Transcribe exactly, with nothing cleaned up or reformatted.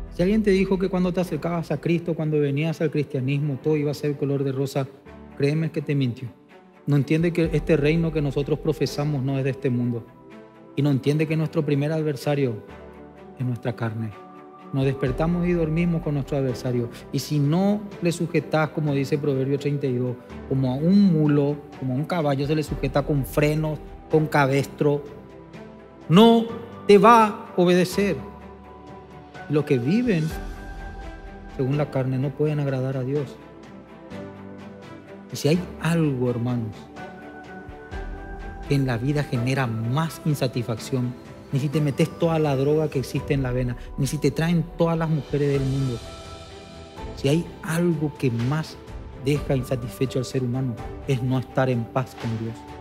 Si alguien te dijo que cuando te acercabas a Cristo, cuando venías al cristianismo, todo iba a ser color de rosa, créeme que te mintió. No entiende que este reino que nosotros profesamos no es de este mundo. Y no entiende que nuestro primer adversario es nuestra carne. Nos despertamos y dormimos con nuestro adversario. Y si no le sujetás, como dice Proverbio treinta y dos, como a un mulo, como a un caballo se le sujeta con frenos, con cabestro, no te va a obedecer. Los que viven según la carne no pueden agradar a Dios. Y si hay algo, hermanos, que en la vida genera más insatisfacción, ni si te metes toda la droga que existe en la vena, ni si te traen todas las mujeres del mundo. Si hay algo que más deja insatisfecho al ser humano, es no estar en paz con Dios.